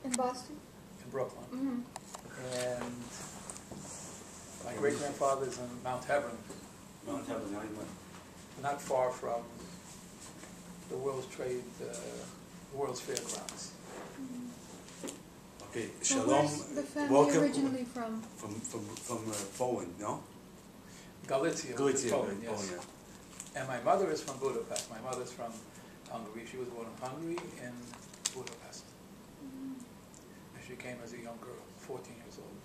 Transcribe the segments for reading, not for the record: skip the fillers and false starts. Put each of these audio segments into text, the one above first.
In Boston? In Brooklyn. Mm-hmm. And my great-grandfather's in Mount Hebron. Mount Hebron, Not far from the World's Trade, World's Fairgrounds. Okay, Well, Shalom. where's the family Welcome. originally from? From Poland, no? Galicia, Galicia, Poland, yes. Poland, yeah. And my mother is from Budapest. My mother's from Hungary. She was born in Hungary in Budapest. And she came as a young girl, 14 years old.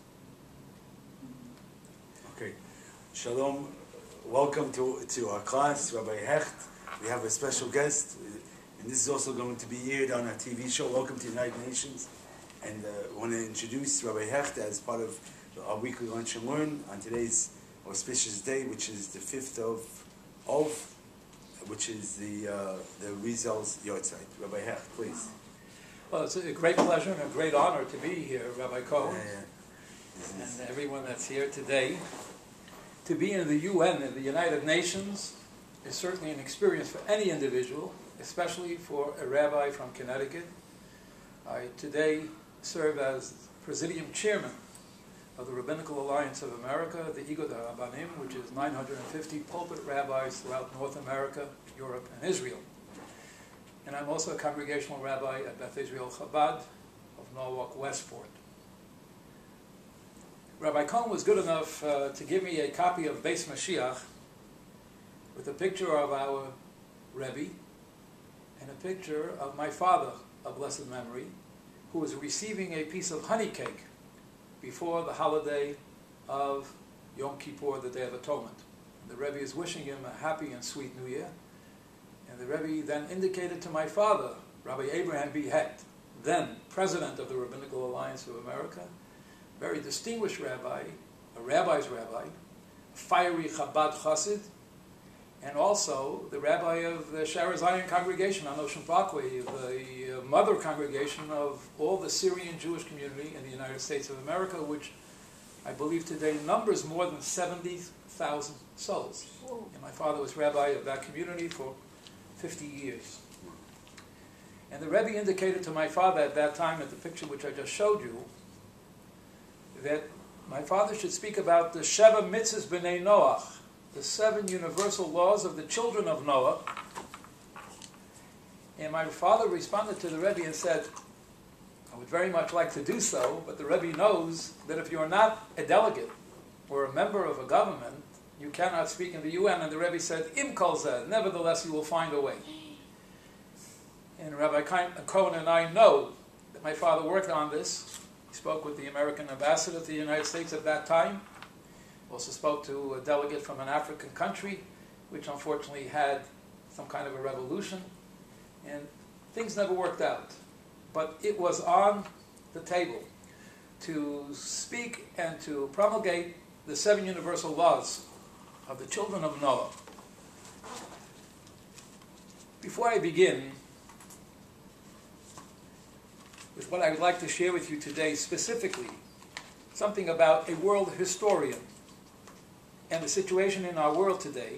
Okay, Shalom. Welcome to our class, Rabbi Hecht. We have a special guest, and this is also going to be aired on our TV show. Welcome to the United Nations. And I want to introduce Rabbi Hecht as part of our weekly Lunch and Learn on today's auspicious day, which is the 5th of which is the Rizal's Yortzeit. Rabbi Hecht, please. Well, it's a great pleasure and a great honor to be here, Rabbi Cohen, Yeah. and everyone that's here today. To be in the UN, in the United Nations, is certainly an experience for any individual, especially for a rabbi from Connecticut. I today serve as Presidium Chairman of the Rabbinical Alliance of America, the Igod HaRabbanim, which is 950 pulpit rabbis throughout North America, Europe, and Israel. And I'm also a congregational rabbi at Beth Israel Chabad of Norwalk, Westport. Rabbi Cohen was good enough to give me a copy of Beis Mashiach with a picture of our Rebbe and a picture of my father of blessed memory, who was receiving a piece of honey cake before the holiday of Yom Kippur, the Day of Atonement. The Rebbe is wishing him a happy and sweet New Year. And the Rebbe then indicated to my father, Rabbi Abraham B. Hecht, then president of the Rabbinical Alliance of America, very distinguished rabbi, a rabbi's rabbi, a fiery Chabad Hassid, and also the rabbi of the Shara Zion congregation on Ocean Parkway, the mother congregation of all the Syrian Jewish community in the United States of America, which I believe today numbers more than 70,000 souls. And my father was rabbi of that community for 50 years. And the Rebbe indicated to my father at that time, at the picture which I just showed you, that my father should speak about the Sheva Mitzvahs B'nai Noach, the 7 universal laws of the children of Noah. And my father responded to the Rebbe and said, I would very much like to do so, but the Rebbe knows that if you're not a delegate or a member of a government, you cannot speak in the UN. And the Rebbe said, Im kol zeh, nevertheless you will find a way. And Rabbi Cohen and I know that my father worked on this. He spoke with the American ambassador to the United States at that time. Also spoke to a delegate from an African country, which unfortunately had some kind of a revolution. And things never worked out. But it was on the table to speak and to promulgate the 7 universal laws of the children of Noah. Before I begin with what I would like to share with you today specifically, something about a world historian and the situation in our world today,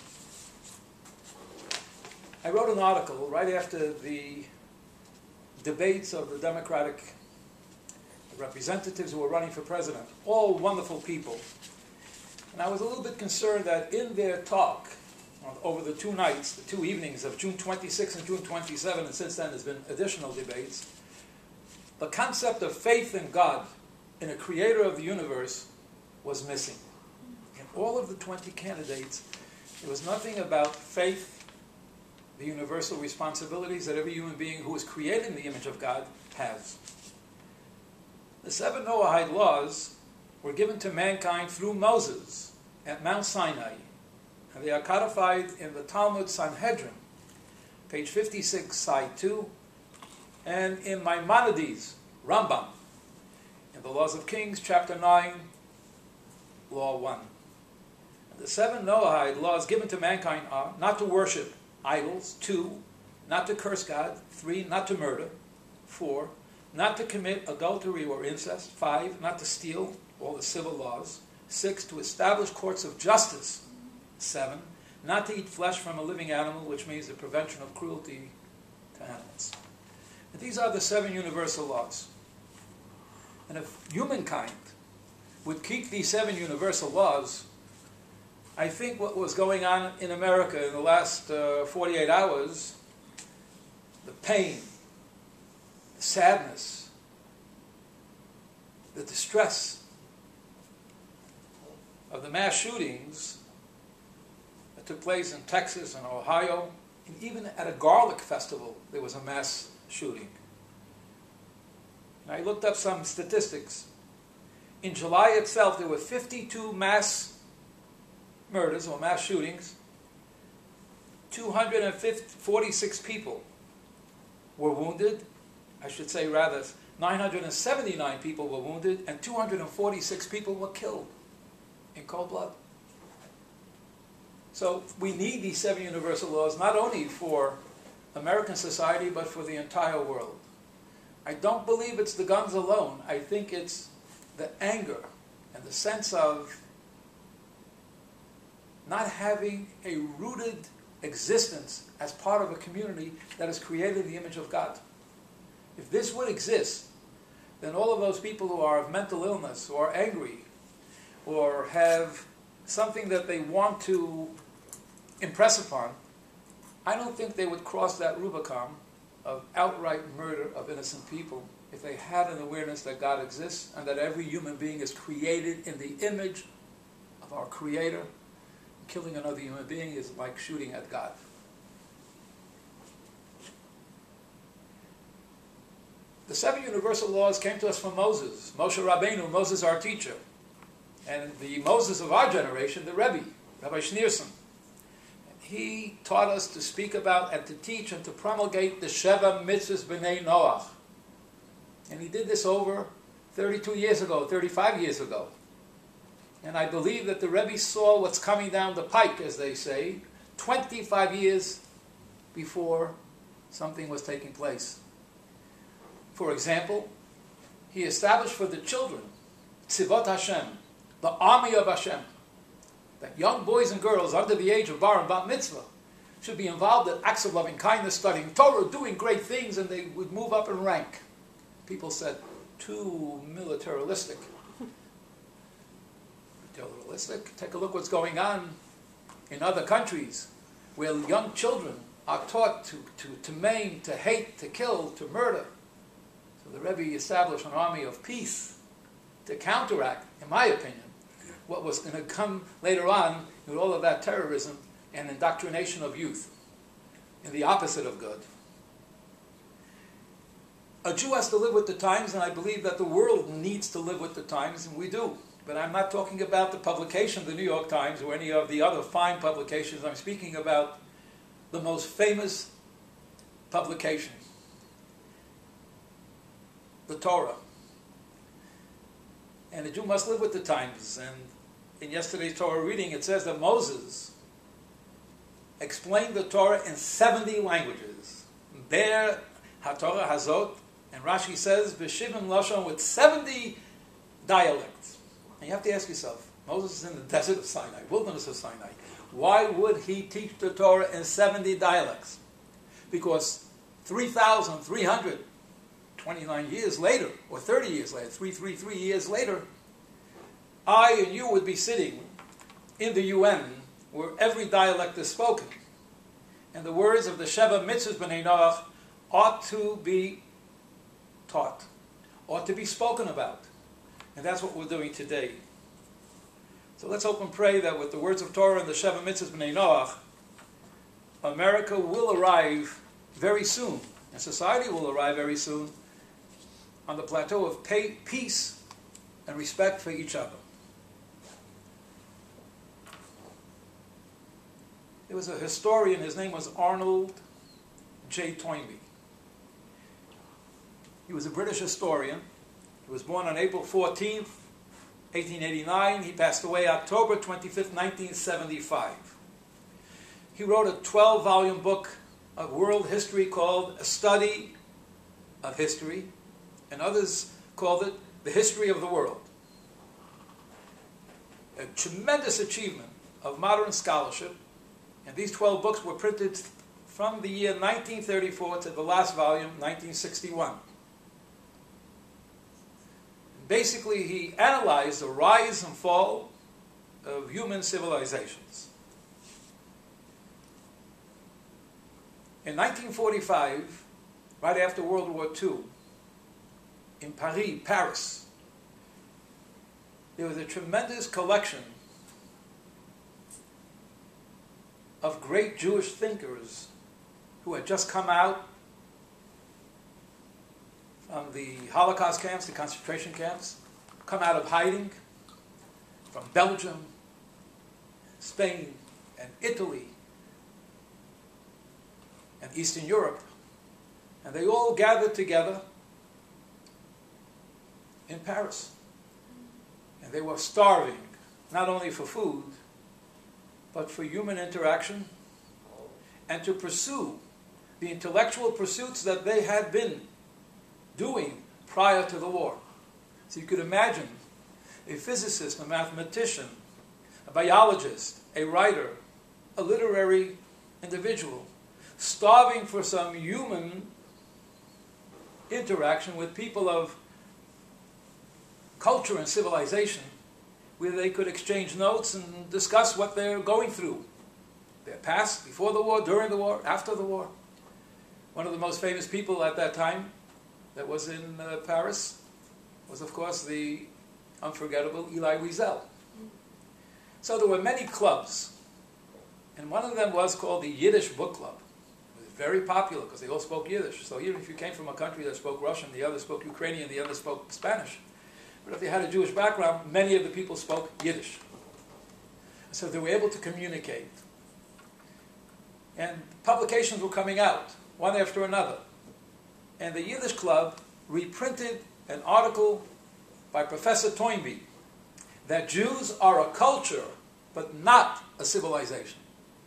I wrote an article right after the debates of the Democratic representatives who were running for president, all wonderful people. And I was a little bit concerned that in their talk over the 2 nights, the 2 evenings of June 26 and June 27, and since then there's been additional debates, the concept of faith in God, in a creator of the universe, was missing. In all of the 20 candidates, there was nothing about faith, the universal responsibilities that every human being who is created in the image of God has. The 7 Noahide laws were given to mankind through Moses at Mount Sinai, and they are codified in the Talmud Sanhedrin, page 56, side 2, and in Maimonides, Rambam, in the Laws of Kings, chapter 9, law 1. And the 7 Noahide laws given to mankind are not to worship idols, 2, not to curse God, 3, not to murder, 4, not to commit adultery or incest, 5, not to steal, all the civil laws, 6, to establish courts of justice, 7, not to eat flesh from a living animal, which means the prevention of cruelty to animals. And these are the 7 universal laws. And if humankind would keep these 7 universal laws, I think what was going on in America in the last 48 hours, the pain, the sadness, the distress of the mass shootings that took place in Texas and Ohio, and even at a garlic festival there was a mass shooting. And I looked up some statistics. In July itself there were 52 mass murders or mass shootings. 246 people were wounded. I should say rather 979 people were wounded and 246 people were killed in cold blood. So we need these 7 universal laws not only for American society but for the entire world. I don't believe it's the guns alone. I think it's the anger and the sense of not having a rooted existence as part of a community that is created in the image of God. If this would exist, then all of those people who are of mental illness or angry or have something that they want to impress upon, I don't think they would cross that Rubicon of outright murder of innocent people if they had an awareness that God exists and that every human being is created in the image of our Creator. Killing another human being is like shooting at God. The 7 universal laws came to us from Moses. Moshe Rabbeinu, Moses our teacher. And the Moses of our generation, the Rebbe, Rabbi Schneerson. He taught us to speak about and to teach and to promulgate the Sheva Mitzvahs B'nai Noach. And he did this over 32 years ago, 35 years ago. And I believe that the Rebbe saw what's coming down the pike, as they say, 25 years before something was taking place. For example, he established for the children, Tzivot Hashem, the army of Hashem, that young boys and girls under the age of bar and bat mitzvah should be involved in acts of loving kindness, studying Torah, doing great things, and they would move up in rank. People said, too militaristic. Take a look what's going on in other countries where young children are taught to maim, to hate, to kill, to murder. So the Rebbe established an army of peace to counteract, in my opinion, what was going to come later on with all of that terrorism and indoctrination of youth in the opposite of good. A Jew has to live with the times, and I believe that the world needs to live with the times, and we do. But I'm not talking about the publication of the New York Times or any of the other fine publications. I'm speaking about the most famous publication, the Torah. And a Jew must live with the times. And in yesterday's Torah reading, it says that Moses explained the Torah in 70 languages. Ber HaTorah Hazot, and Rashi says, B'shivim Lashon, with 70 dialects. And you have to ask yourself, Moses is in the desert of Sinai, wilderness of Sinai. Why would he teach the Torah in 70 dialects? Because 3,329 years later, or 30 years later, 333 years later, I and you would be sitting in the UN where every dialect is spoken. And the words of the Sheva Mitzvahs B'nai Noach ought to be taught, ought to be spoken about. And that's what we're doing today. So let's hope and pray that with the words of Torah and the Sheva Mitzvahs B'nai Noach, America will arrive very soon, and society will arrive very soon, on the plateau of peace and respect for each other. There was a historian, his name was Arnold J. Toynbee. He was a British historian. He was born on April 14th, 1889. He passed away October 25th, 1975. He wrote a 12-volume book of world history called A Study of History, and others called it The History of the World. A tremendous achievement of modern scholarship, and these 12 books were printed from the year 1934 to the last volume, 1961. basically he analyzed the rise and fall of human civilizations. In 1945, right after World War II, in Paris, there was a tremendous collection of great Jewish thinkers who had just come out from the Holocaust camps, the concentration camps, come out of hiding from Belgium, Spain, and Italy, and Eastern Europe. And they all gathered together in Paris. And they were starving, not only for food, but for human interaction, and to pursue the intellectual pursuits that they had been doing prior to the war. So you could imagine a physicist, a mathematician, a biologist, a writer, a literary individual, starving for some human interaction with people of culture and civilization, where they could exchange notes and discuss what they're going through, their past, before the war, during the war, after the war. One of the most famous people at that time that was in Paris was, of course, the unforgettable Elie Wiesel. So there were many clubs, and one of them was called the Yiddish Book Club. It was very popular because they all spoke Yiddish. So even if you came from a country that spoke Russian, the other spoke Ukrainian, the other spoke Spanish. But if they had a Jewish background, many of the people spoke Yiddish. So they were able to communicate. And publications were coming out, one after another. And the Yiddish Club reprinted an article by Professor Toynbee that Jews are a culture, but not a civilization.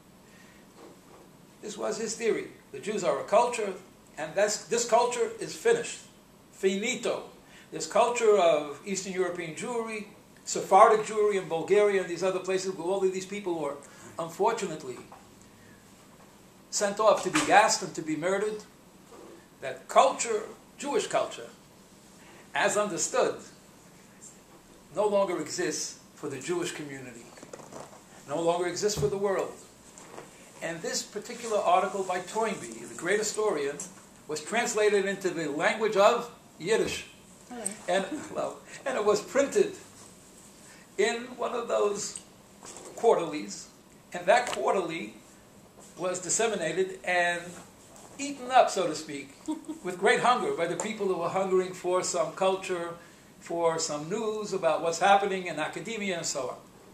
This was his theory. The Jews are a culture, and this culture is finished. Finito. This culture of Eastern European Jewry, Sephardic Jewry in Bulgaria and these other places where all of these people were unfortunately sent off to be gassed and to be murdered, that culture, Jewish culture, as understood, no longer exists for the Jewish community, no longer exists for the world. And this particular article by Toynbee, the great historian, was translated into the language of Yiddish. And it was printed in one of those quarterlies, and that quarterly was disseminated and eaten up, so to speak, with great hunger by the people who were hungering for some culture, for some news about what's happening in academia and so on.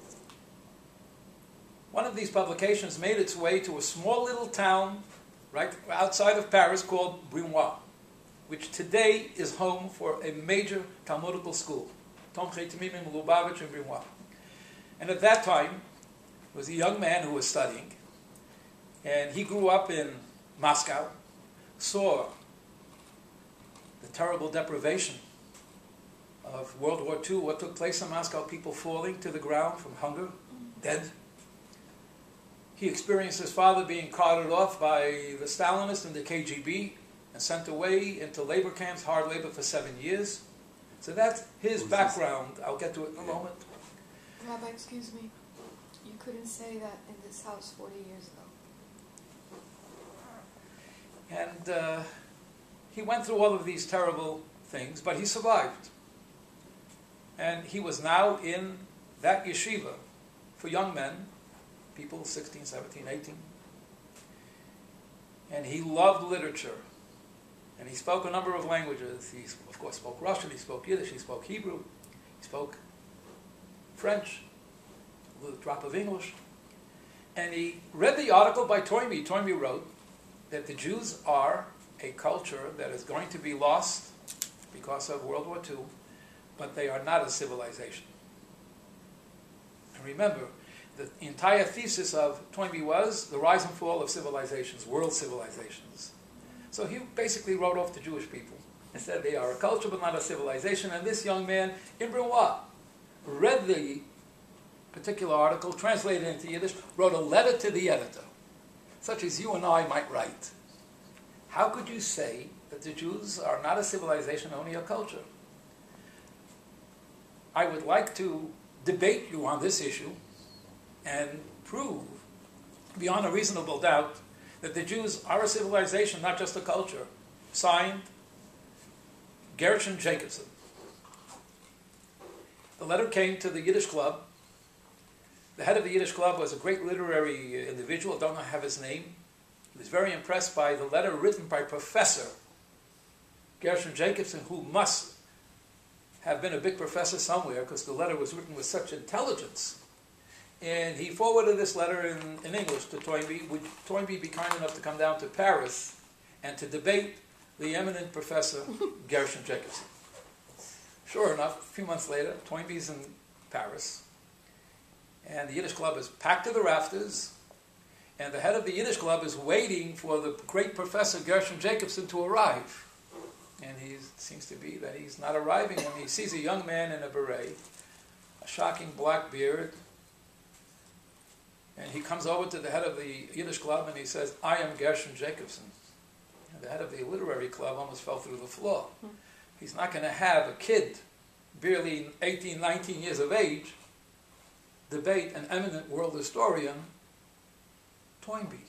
One of these publications made its way to a small little town right outside of Paris called Brunois, which today is home for a major Talmudical school, Tomchei, Tmimim, Lubavitch, and Brunois. And at that time, there was a young man who was studying, and he grew up in Moscow, saw the terrible deprivation of World War II, what took place in Moscow, people falling to the ground from hunger, dead. He experienced his father being carted off by the Stalinists and the KGB and sent away into labor camps, hard labor for 7 years. So that's his background. I'll get to it in a moment. Rabbi, excuse me. You couldn't say that in this house 40 years ago. And he went through all of these terrible things, but he survived. And he was now in that yeshiva for young men, people 16, 17, 18. And he loved literature. And he spoke a number of languages. He, of course, spoke Russian, he spoke Yiddish, he spoke Hebrew, he spoke French, a little drop of English. And he read the article by Toynbee. Toynbee wrote that the Jews are a culture that is going to be lost because of World War II, but they are not a civilization. And remember, the entire thesis of Toynbee was the rise and fall of civilizations, world civilizations. So he basically wrote off the Jewish people and said they are a culture but not a civilization. And this young man in Brunois read the particular article, translated it into Yiddish, wrote a letter to the editor, such as you and I might write. How could you say that the Jews are not a civilization, only a culture? I would like to debate you on this issue and prove beyond a reasonable doubt that the Jews are a civilization, not just a culture. Signed, Jacobson. The letter came to the Yiddish Club. The head of the Yiddish Club was a great literary individual, don't have his name. He was very impressed by the letter written by Professor Jacobson, who must have been a big professor somewhere because the letter was written with such intelligence. And he forwarded this letter in English to Toynbee. Would Toynbee be kind enough to come down to Paris and to debate the eminent Professor Jacobson? Sure enough, a few months later, Toynbee's in Paris, and the Yiddish Club is packed to the rafters, and the head of the Yiddish Club is waiting for the great Professor Jacobson to arrive. And he seems to be that he's not arriving, and he sees a young man in a beret, a shocking black beard, and he comes over to the head of the Yiddish Club and he says, "I am Jacobson." And the head of the literary club almost fell through the floor. He's not going to have a kid, barely 18, 19 years of age, debate an eminent world historian, Toynbee.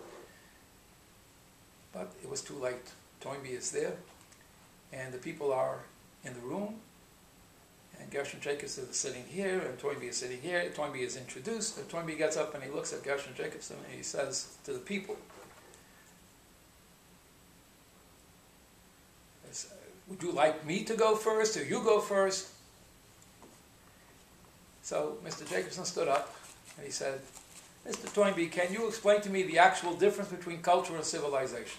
But it was too late. Toynbee is there, and the people are in the room, and Jacobson is sitting here, and Toynbee is sitting here. Toynbee is introduced, and Toynbee gets up and he looks at Jacobson and he says to the people, "Would you like me to go first, or you go first?" So Mr. Jacobson stood up and he said, "Mr. Toynbee, can you explain to me the actual difference between culture and civilization?"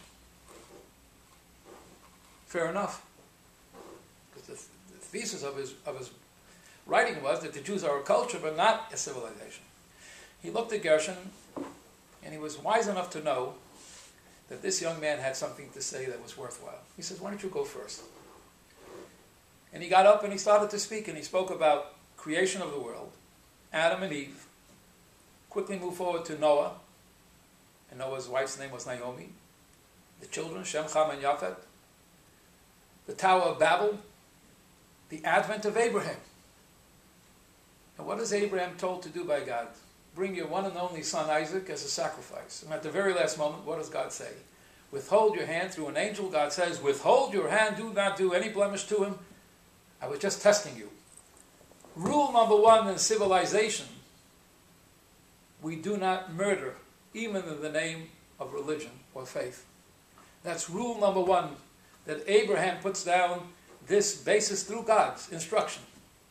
Fair enough. Because the thesis of his writing was that the Jews are a culture but not a civilization. He looked at Gershon, and he was wise enough to know that this young man had something to say that was worthwhile. He says, "Why don't you go first?" And he got up and he started to speak, and he spoke about creation of the world, Adam and Eve, quickly moved forward to Noah, and Noah's wife's name was Naomi, the children, Shem, Ham, and Yafet, the Tower of Babel, the advent of Abraham. And what is Abraham told to do by God? Bring your one and only son Isaac as a sacrifice. And at the very last moment, what does God say? Withhold your hand. Through an angel, God says, withhold your hand, do not do any blemish to him. I was just testing you. Rule number one in civilization: we do not murder, even in the name of religion or faith. That's rule number one, that Abraham puts down this basis through God's instruction.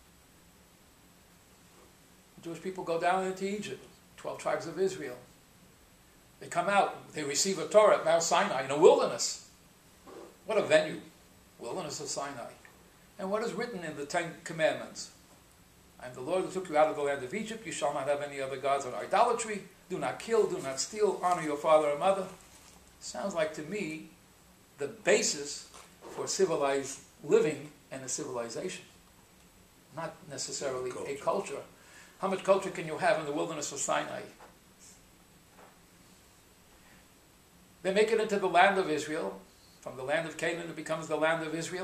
The Jewish people go down into Egypt, 12 tribes of Israel. They come out, they receive a Torah at Mount Sinai in a wilderness. What a venue, wilderness of Sinai. And what is written in the 10 Commandments? I am the Lord who took you out of the land of Egypt. You shall not have any other gods or idolatry. Do not kill, do not steal, honor your father and mother. Sounds like to me the basis for civilized living and a civilization, not necessarily a culture. How much culture can you have in the wilderness of Sinai? They make it into the land of Israel. From the land of Canaan it becomes the land of Israel.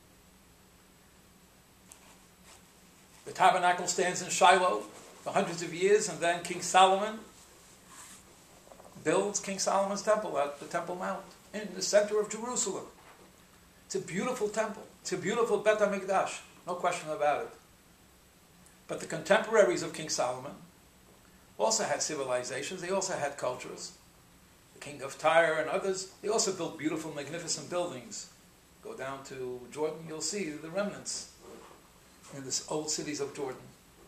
The tabernacle stands in Shiloh for hundreds of years, and then King Solomon builds King Solomon's temple at the Temple Mount in the center of Jerusalem. It's a beautiful temple. It's a beautiful Bet HaMikdash, no question about it. But the contemporaries of King Solomon also had civilizations. They also had cultures. The king of Tyre and others, they also built beautiful, magnificent buildings. Go down to Jordan, you'll see the remnants in the old cities of Jordan.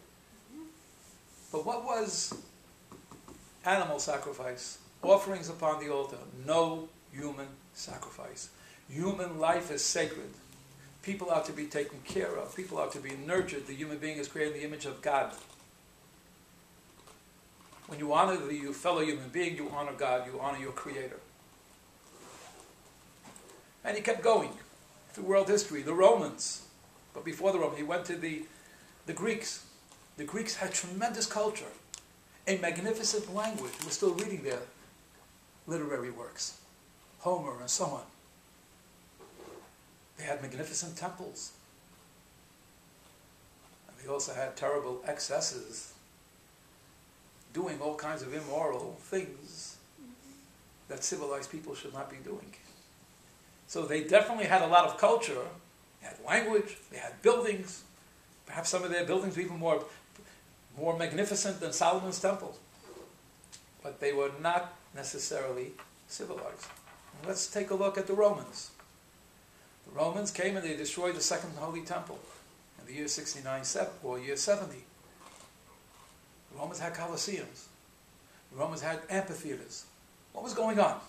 But what was animal sacrifice? Offerings upon the altar. No human sacrifice. Human life is sacred. People are to be taken care of. People are to be nurtured. The human being is created in the image of God. When you honor the fellow human being, you honor God, you honor your Creator. And he kept going through world history. The Romans, but before the Romans, he went to the Greeks. The Greeks had tremendous culture, a magnificent language. We're still reading their literary works, Homer and so on. They had magnificent temples. They also had terrible excesses, doing all kinds of immoral things that civilized people should not be doing. So they definitely had a lot of culture. They had language, they had buildings. Perhaps some of their buildings were even more magnificent than Solomon's temple. But they were not necessarily civilized. And let's take a look at the Romans. The Romans came and they destroyed the Second Holy Temple in the year 69, or year 70. The Romans had Colosseums. The Romans had amphitheaters. What was going on?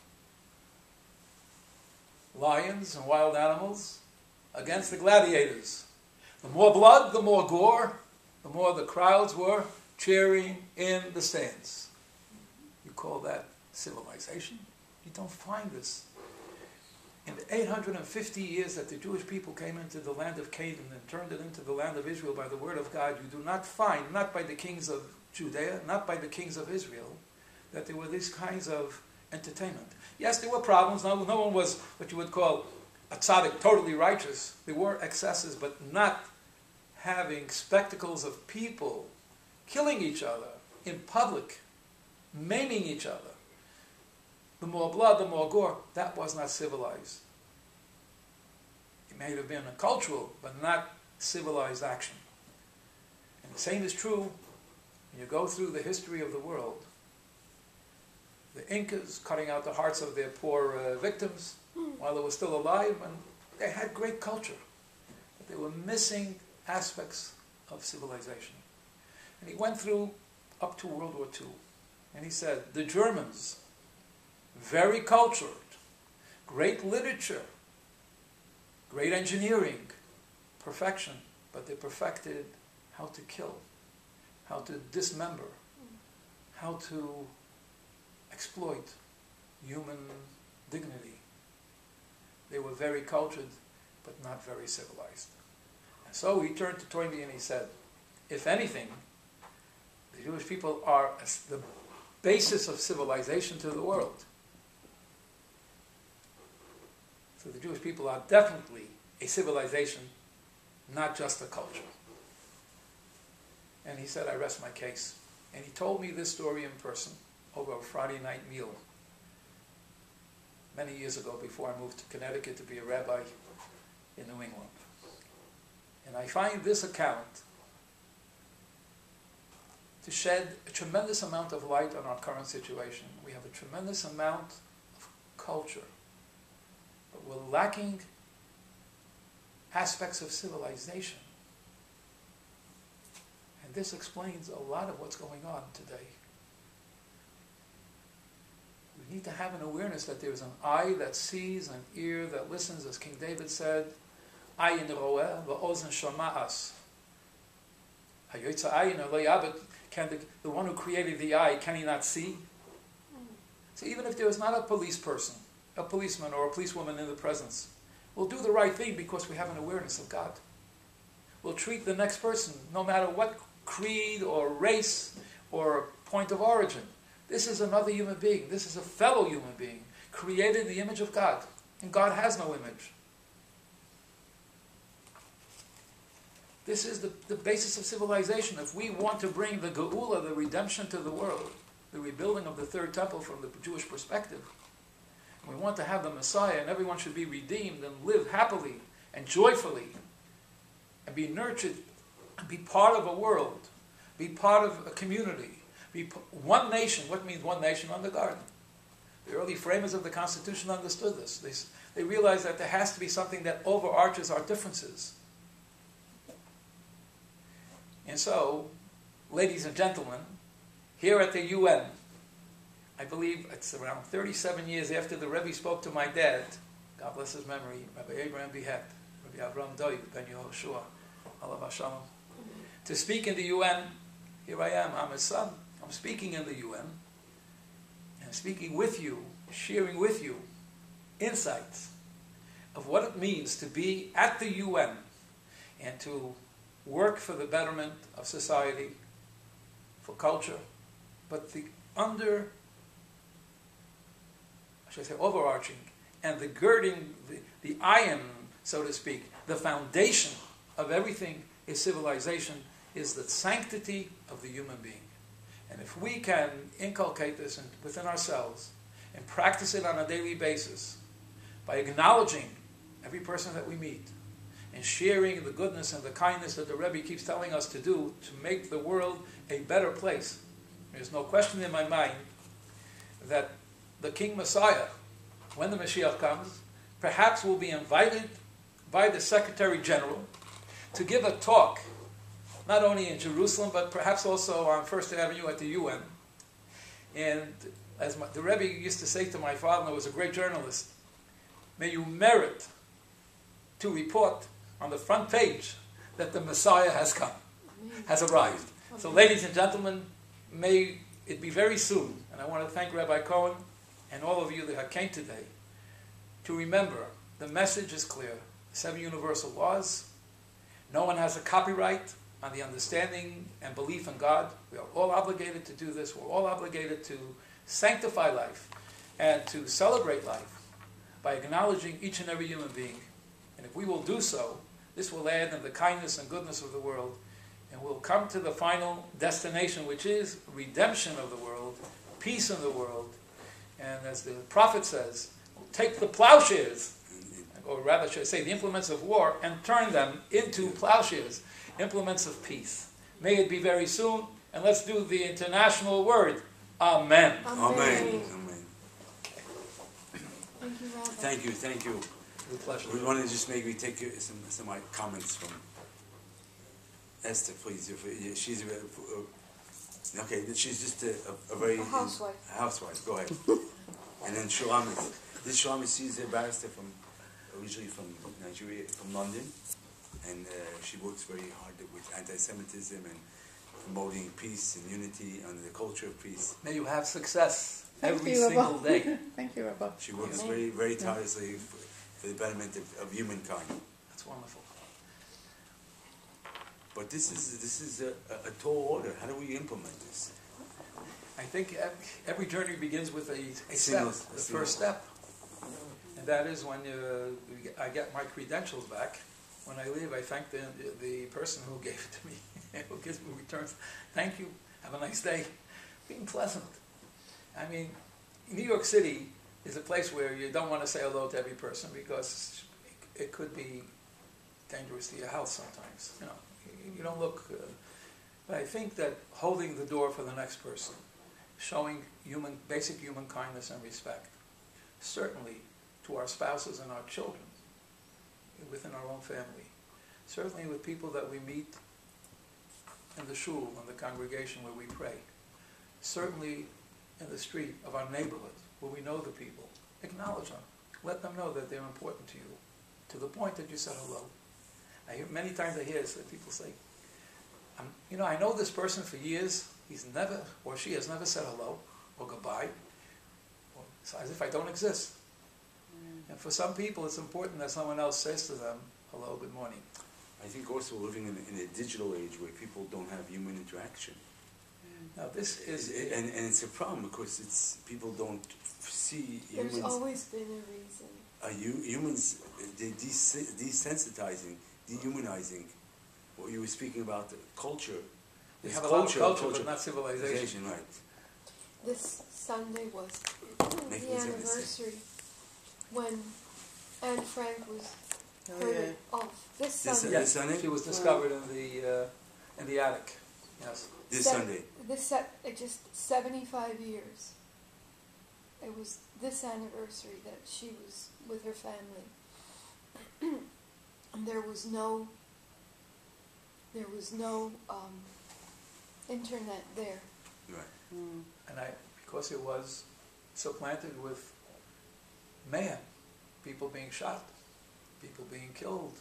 Lions and wild animals against the gladiators. The more blood, the more gore, the more the crowds were cheering in the stands. You call that civilization? You don't find this. In the 850 years that the Jewish people came into the land of Canaan and turned it into the land of Israel by the word of God, you do not find, not by the kings of Judea, not by the kings of Israel, that there were these kinds of entertainment. Yes, there were problems. No one was what you would call a tzaddik, totally righteous. There were excesses, but not having spectacles of people killing each other in public, maiming each other. The more blood, the more gore. That was not civilized. It may have been a cultural, but not civilized action. And the same is true when you go through the history of the world. The Incas cutting out the hearts of their poor victims while they were still alive, and they had great culture. But they were missing aspects of civilization. And he went through up to World War II. And he said, the Germans, very cultured, great literature, great engineering, perfection, but they perfected how to kill, how to dismember, how to exploit human dignity. They were very cultured, but not very civilized. And so he turned to Toynbee and he said, if anything, the Jewish people are the basis of civilization to the world. So the Jewish people are definitely a civilization, not just a culture. And he said, I rest my case. And he told me this story in person over a Friday night meal many years ago before I moved to Connecticut to be a rabbi in New England. And I find this account to shed a tremendous amount of light on our current situation. We have a tremendous amount of culture, but we're lacking aspects of civilization. And this explains a lot of what's going on today. We need to have an awareness that there's an eye that sees, an ear that listens, as King David said, ayin roeh v'ozen shoma'as. Can the one who created the eye, can he not see? So even if there is not a police person, a policeman or a policewoman in the presence, we'll do the right thing because we have an awareness of God. We'll treat the next person, no matter what creed or race or point of origin. This is another human being. This is a fellow human being, created in the image of God. And God has no image. This is the basis of civilization. If we want to bring the Geula, the redemption to the world, the rebuilding of the third temple from the Jewish perspective, we want to have the Messiah and everyone should be redeemed and live happily and joyfully and be nurtured and be part of a world, be part of a community, be one nation. What means one nation? Under God. The early framers of the Constitution understood this. They realized that there has to be something that overarches our differences. And so, ladies and gentlemen, here at the UN, I believe it's around 37 years after the Rebbe spoke to my dad, God bless his memory, Rabbi Abraham Hecht, Rabbi Avram Doig, Ben Yehoshua, Allah Shalom, to speak in the UN. Here I am, I'm his son. I'm speaking in the UN, and I'm speaking with you, sharing with you insights of what it means to be at the UN and to work for the betterment of society, for culture, but the overarching, and the girding, the iron, so to speak, the foundation of everything is civilization, is the sanctity of the human being. And if we can inculcate this within ourselves and practice it on a daily basis by acknowledging every person that we meet and sharing the goodness and the kindness that the Rebbe keeps telling us to do to make the world a better place, there's no question in my mind that the King Messiah, when the Mashiach comes, perhaps will be invited by the Secretary General to give a talk, not only in Jerusalem, but perhaps also on First Avenue at the UN. And as the Rebbe used to say to my father, who was a great journalist, may you merit to report on the front page that the Messiah has come, has arrived. So ladies and gentlemen, may it be very soon. And I want to thank Rabbi Cohen and all of you that came today to remember the message is clear. 7 universal laws. No one has a copyright on the understanding and belief in God. We are all obligated to do this. We're all obligated to sanctify life and to celebrate life by acknowledging each and every human being. And if we will do so, this will add in the kindness and goodness of the world, and we'll come to the final destination, which is redemption of the world, peace in the world. And as the prophet says, we'll take the plowshares, or rather should I say the implements of war, and turn them into plowshares, implements of peace. May it be very soon, and let's do the international word, Amen. Amen. Amen. Thank you, Rabbi. Thank you. With pleasure. We want to just maybe take some comments from Esther, please. She's okay. She's just a very housewife. Housewife. Go ahead. And then Shulamit. This Shulamit, she's a barrister originally from Nigeria, from London, and she works very hard with anti-Semitism and promoting peace and unity under the culture of peace. May you have success every single day. Thank you, Rabbi. She works very, very tirelessly for the betterment of humankind. That's wonderful. But this is a tall order. How do we implement this? I think every journey begins with a step, the first step. And that is when I get my credentials back. When I leave, I thank the person who gave it to me, who gives me returns. Thank you. Have a nice day. Being pleasant. I mean, New York City is a place where you don't want to say hello to every person because it could be dangerous to your health sometimes. You know, you don't look. But I think that holding the door for the next person, showing basic human kindness and respect, certainly to our spouses and our children, within our own family, certainly with people that we meet in the shul, in the congregation where we pray, certainly in the street of our neighborhood where we know the people, acknowledge them, let them know that they're important to you, to the point that you said hello. Many times I hear people say, I know this person for years, he's never, or she has never said hello, or goodbye, or as if I don't exist. And for some people, it's important that someone else says to them, hello, good morning. I think also we're living in a digital age where people don't have human interaction. Now this is... And it's a problem because people don't see humans... There's always been a reason. Humans, they're desensitizing, dehumanizing. What you were speaking about, the culture. We have a lot of culture, but not civilization. Right. This Sunday was the anniversary when Anne Frank was heard of. This Sunday. This Sunday? She was discovered in the attic. Yes. This Sunday. Just 75 years. It was this anniversary that she was with her family. And there was no internet there. Right. And because it was supplanted with mayhem, people being shot, people being killed,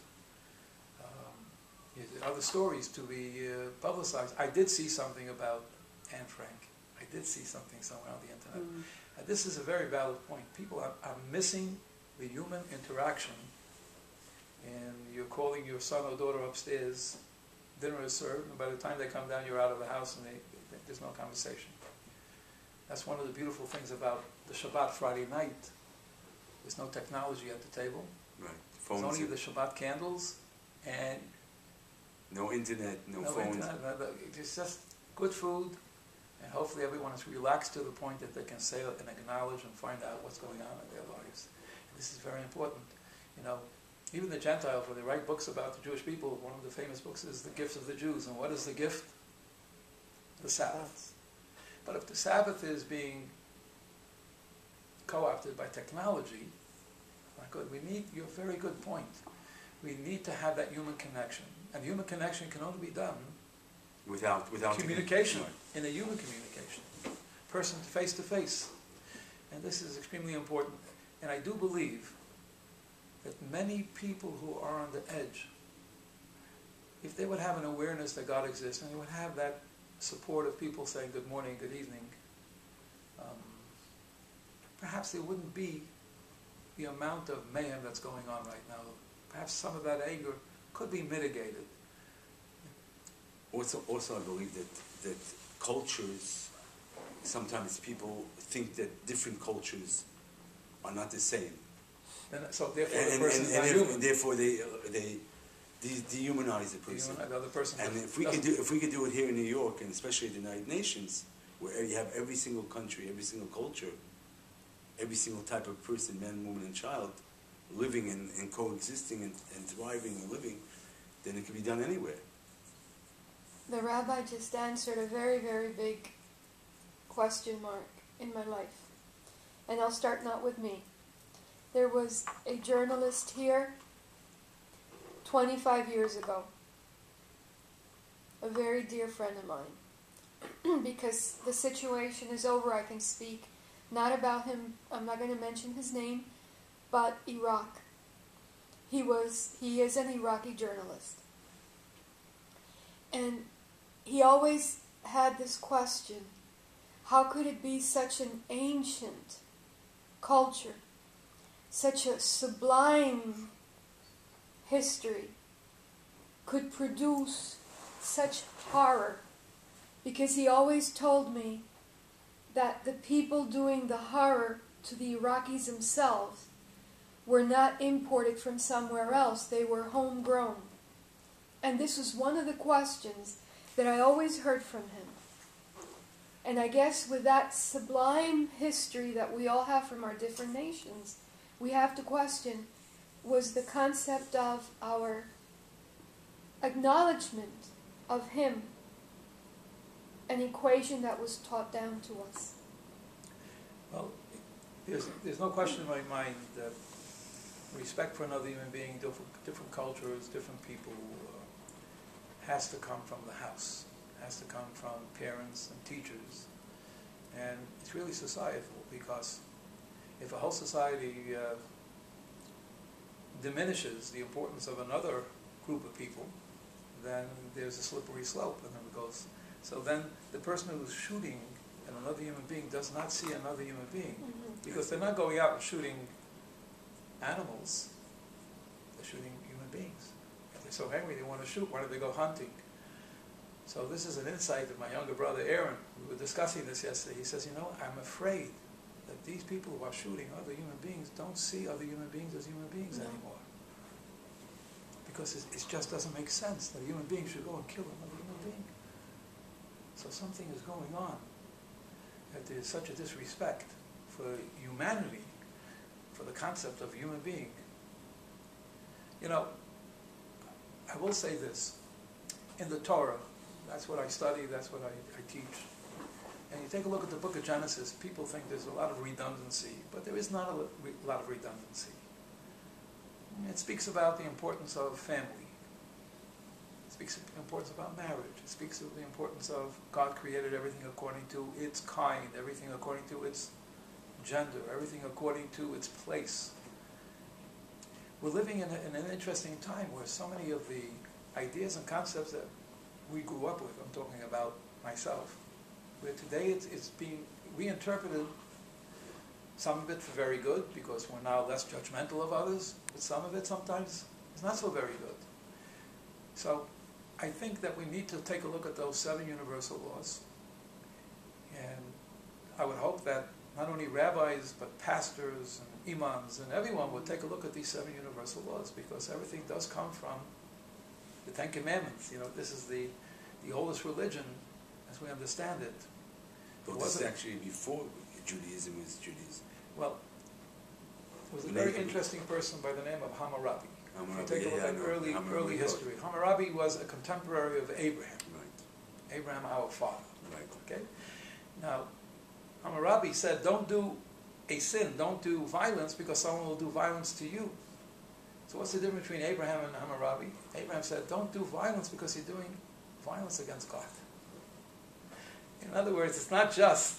other stories to be publicized. I did see something about Anne Frank. I did see something somewhere on the internet. This is a very valid point. People are missing the human interaction, and you're calling your son or daughter upstairs, dinner is served, and by the time they come down, you're out of the house, and there's no conversation. That's one of the beautiful things about the Shabbat Friday night. There's no technology at the table. Right. There's only the Shabbat candles, and No internet, no phones. It's just good food, and hopefully everyone is relaxed to the point that they can say and acknowledge and find out what's going on in their lives. And this is very important. You know, even the Gentiles, when they write books about the Jewish people, one of the famous books is The Gifts of the Jews. And what is the gift? The Sabbath. But if the Sabbath is being co-opted by technology, not good. We need, you're a very good point. We need to have that human connection. And human connection can only be done without communication, in a human communication, person face to face. And this is extremely important. And I do believe that many people who are on the edge, if they would have an awareness that God exists, and they would have that support of people saying good morning, good evening, perhaps there wouldn't be the amount of mayhem that's going on right now. Perhaps some of that anger could be mitigated. Also, I believe that cultures, sometimes people think that different cultures are not the same. And so therefore the person is not human. And therefore they dehumanize the person. The other person. And if we could do it here in New York, and especially the United Nations, where you have every single country, every single culture, every single type of person, man, woman, and child, living and coexisting and thriving and living, then it can be done anywhere. The rabbi just answered a very, very big question mark in my life. And I'll start not with me. There was a journalist here 25 years ago, a very dear friend of mine. Because the situation is over, I can speak not about him, I'm not going to mention his name, but Iraq. He is an Iraqi journalist. And he always had this question, how could it be such an ancient culture, such a sublime history, could produce such horror? Because he always told me that the people doing the horror to the Iraqis themselves were not imported from somewhere else, they were homegrown. And this was one of the questions that I always heard from him. And I guess with that sublime history that we all have from our different nations, we have to question, was the concept of our acknowledgement of him an equation that was taught down to us? Well, there's no question in my mind that respect for another human being, different cultures, different people, has to come from the house, has to come from parents and teachers. And it's really societal, because if a whole society diminishes the importance of another group of people, then there's a slippery slope, and then it goes. So then the person who's shooting at another human being does not see another human being, because they're not going out and shooting animals, they're shooting human beings. If they're so angry they want to shoot, why don't they go hunting? So this is an insight of my younger brother Aaron. We were discussing this yesterday. He says, you know, I'm afraid that these people who are shooting other human beings don't see other human beings as human beings anymore. Because it just doesn't make sense that a human being should go and kill another human being. So something is going on, that there's such a disrespect for humanity, for the concept of human being. You know, I will say this. In the Torah, that's what I study, that's what I teach. And you take a look at the book of Genesis, people think there's a lot of redundancy, but there is not a lot of redundancy. It speaks about the importance of family. It speaks of the importance about marriage. It speaks of the importance of God created everything according to its kind, everything according to its gender, everything according to its place. We're living in an interesting time where so many of the ideas and concepts that we grew up with, I'm talking about myself, where today it's being reinterpreted, some of it for very good, because we're now less judgmental of others, but some of it sometimes is not so very good. So I think that we need to take a look at those 7 universal laws, and I would hope that not only rabbis, but pastors and imams and everyone would take a look at these 7 universal laws, because everything does come from the Ten Commandments. You know, this is the oldest religion as we understand it. But this is actually before Judaism was Judaism. Well, there was a very interesting person by the name of Hammurabi. If you take a look at early history. Hammurabi was a contemporary of Abraham. Right. Abraham, our father. Right. Okay? Now, Hammurabi said, don't do a sin, don't do violence, because someone will do violence to you. So what's the difference between Abraham and Hammurabi? Abraham said, don't do violence because you're doing violence against God. In other words, it's not just,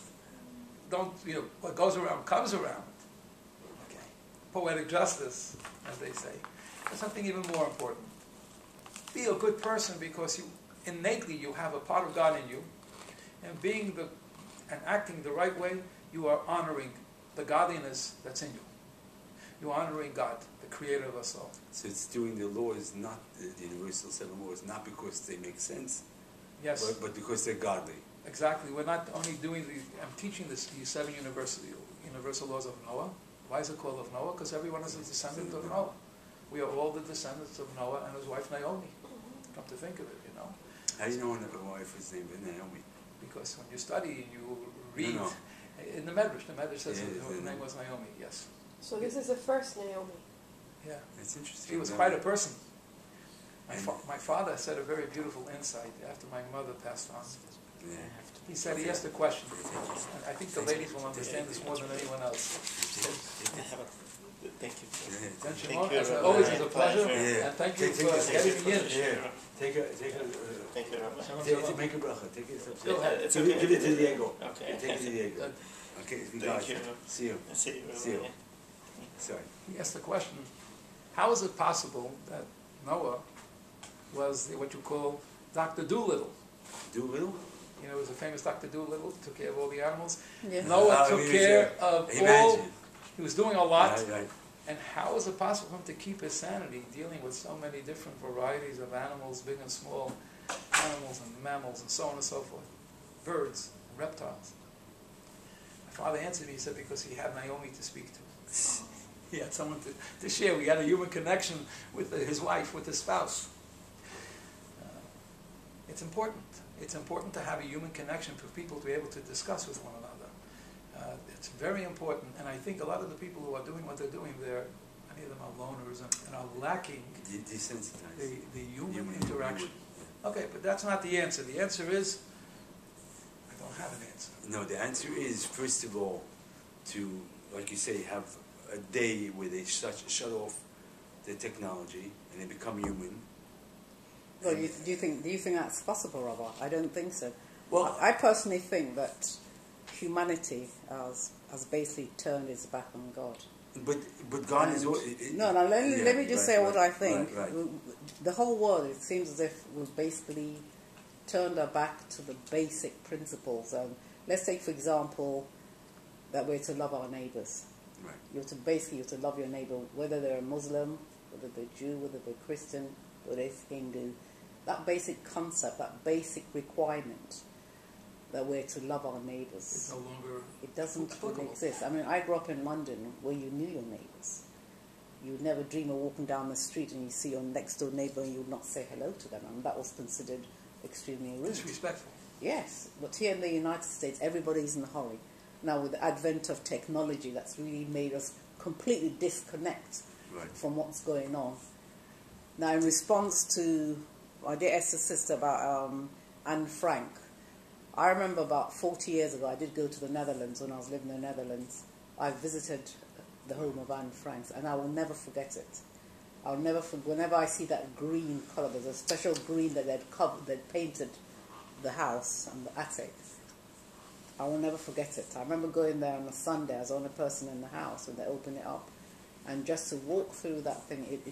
what goes around comes around. Okay. Poetic justice, as they say. There's something even more important. Be a good person because innately you have a part of God in you, and and acting the right way, you are honoring the godliness that's in you. You're honoring God, the creator of us all. So it's doing the laws, not the universal seven laws, not because they make sense, yes, but because they're godly. Exactly. We're not only doing I'm teaching these seven universal laws of Noah. Why is it called of Noah? Because everyone is a descendant of Noah. We are all the descendants of Noah and his wife Naomi. Come to think of it, you know. How do you know when the wife is named Naomi? Because when you study and you read, in the Medrash says her name was Naomi, yes. So this is the first Naomi. Yeah. That's interesting. She was quite a person. My father said a very beautiful insight after my mother passed on. Yeah. He said, he asked a question, and I think the ladies will understand this more than anyone else. Thank you. Thank you. As always, it's a pleasure, and thank you for getting me in. Thank you. Thank you, Rabbi. Make a bracha. Take it. Go ahead. It's okay. Give it to Diego. Okay. Take it to Diego. Okay, Thank you. See you. See you. See you. Sorry. He asked the question, how is it possible that Noah was what you call Dr. Doolittle? Doolittle? You know, it was a famous Dr. Doolittle, took care of all the animals. Yes. Noah took care of all, he was doing a lot. Right. And how is it possible for him to keep his sanity dealing with so many different varieties of animals, big and small animals and mammals and so on and so forth, birds and reptiles? My father answered me, he said, because he had Naomi to speak to. He had someone to share. We had a human connection with his wife, with his spouse. It's important. It's important to have a human connection for people to be able to discuss with one another. It's very important, and I think a lot of the people who are doing what they're doing, many of them are loners and are lacking desensitized the human interaction. Okay, but that's not the answer. The answer is, I don't have an answer. No, the answer is, first of all, to, like you say, have a day where they shut off the technology and they become human. Well, do you think that's possible, Rabbi? I don't think so. Well, I personally think that humanity has basically turned its back on God. But God is... Let me just say what I think. Right. The whole world, it seems as if we've basically turned our back to the basic principles. Let's take, for example, that we're to love our neighbours. Right. You're to love your neighbour, whether they're a Muslim, whether they're Jew, whether they're Christian, whether they're Hindu. That basic concept, that basic requirement that we're to love our neighbours. It's no longer... It doesn't really exist. I mean, I grew up in London where you knew your neighbours. You would never dream of walking down the street and you see your next door neighbour and you would not say hello to them. And that was considered extremely rude. Disrespectful. Yes, but here in the United States, everybody's in a hurry. Now, with the advent of technology, that's really made us completely disconnect from what's going on. Now, in response to my dear Esther's sister about Anne Frank, I remember about 40 years ago, I did go to the Netherlands when I was living in the Netherlands. I visited the home of Anne Frank, and I will never forget it. I'll never forget, whenever I see that green colour, there's a special green that they'd painted the house and the attic. I will never forget it. I remember going there on a Sunday, I was the only person in the house when they opened it up, and just to walk through that thing, it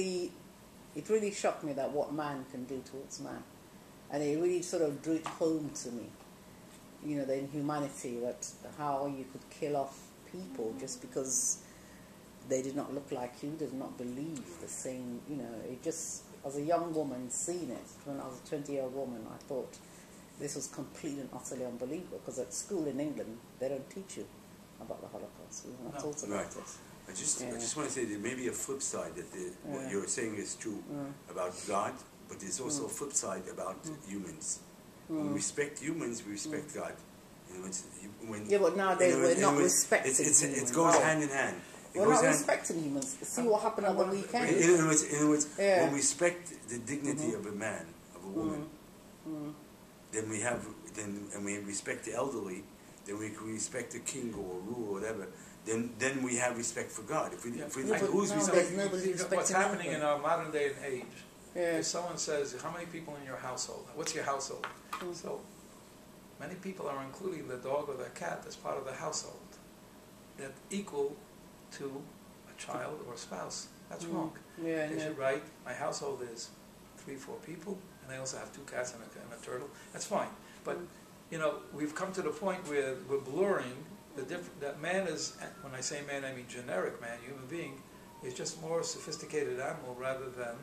really shocked me that what man can do towards man. And it really sort of drew it home to me, you know, the inhumanity, how you could kill off people just because they did not look like you, did not believe the same, you know. It just, as a young woman, seeing it, when I was a 20-year-old woman, I thought this was completely and utterly unbelievable, because at school in England, they don't teach you about the Holocaust. We're not taught about it. I just want to say there may be a flip side, that what you're saying is true about God, but there's also a flip side about humans. When we respect humans, we respect God. You know, but nowadays we're not respecting humans. It goes hand in hand. We're not respecting humans. See what happened on the weekend. In other words, when we respect the dignity of a man, of a woman, then we respect the elderly, then we can respect the king or a ruler or whatever. Then we have respect for God. If we lose respect, what's happening in our modern day and age? If someone says, "How many people in your household? What's your household?" So many people are including the dog or the cat as part of the household. That equal to a child or a spouse. That's wrong. They should write, my household is 3-4 people, and I also have 2 cats and a turtle. That's fine. But, you know, we've come to the point where we're blurring the different, that man is, when I say man, I mean generic man, human being, is just more sophisticated animal rather than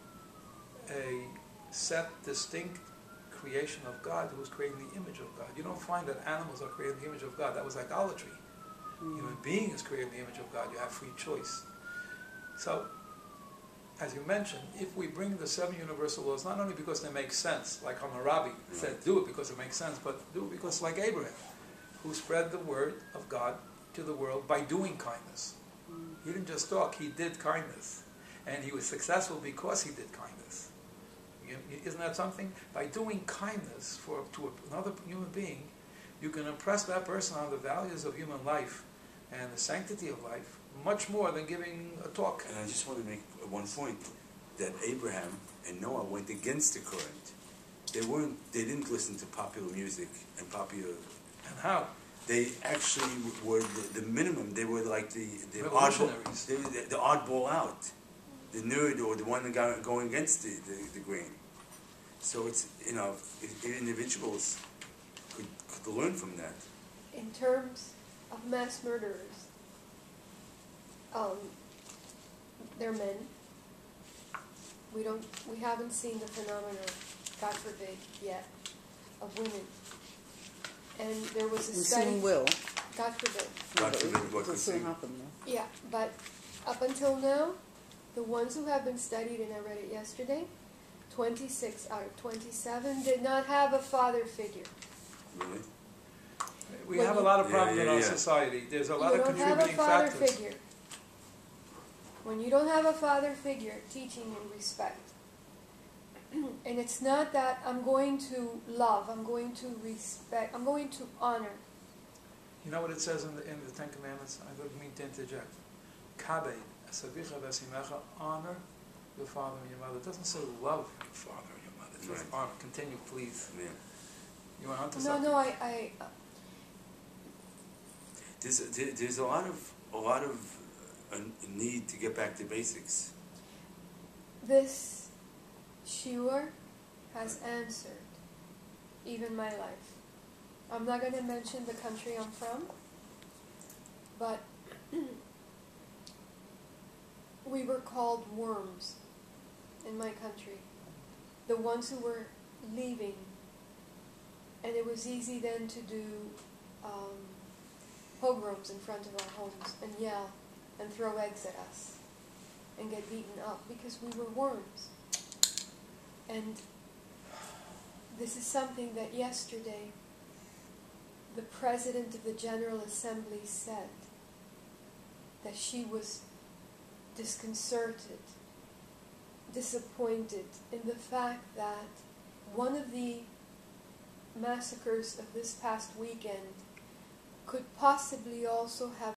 a set, distinct creation of God who's creating the image of God. You don't find that animals are creating the image of God. That was idolatry. Human being is creating the image of God. You have free choice. So, as you mentioned, if we bring the 7 universal laws, not only because they make sense, like Hammurabi said, do it because it makes sense, but do it because, like Abraham, who spread the word of God to the world by doing kindness. He didn't just talk, he did kindness. And he was successful because he did kindness. Isn't that something? By doing kindness to another human being, you can impress that person on the values of human life and the sanctity of life much more than giving a talk. And I just want to make one point, that Abraham and Noah went against the current. They didn't listen to popular music and popular... And how? They actually were the minimum. They were like the oddball out. The nerd or the one going against the grain. So it's, you know, if individuals could learn from that. In terms of mass murderers, they're men. We haven't seen the phenomenon, God forbid, yet, of women. And there was a study. We soon will. God forbid. God forbid what could soon happen, though. Yeah, but up until now, the ones who have been studied, and I read it yesterday, 26 out of 27 did not have a father figure. Really? We have a lot of problems in our society. There's a lot of contributing factors. You don't have a father figure. When you don't have a father figure teaching and respect, and it's not that I'm going to love, I'm going to respect, I'm going to honor. You know what it says in the 10 Commandments? I don't mean to interject. Kabed, asavicha v'asimecha, honor your father and your mother. It doesn't say love your father and your mother. It says honor. Continue, please. Yeah. You want to something? No, I There's a lot of need to get back to basics. This shiur has answered even my life. I'm not going to mention the country I'm from, but we were called worms in my country. The ones who were leaving. And it was easy then to do pogroms in front of our homes and yell and throw eggs at us and get beaten up because we were worms. And this is something that yesterday the President of the General Assembly said, that she was disconcerted, disappointed in the fact that one of the massacres of this past weekend could possibly also have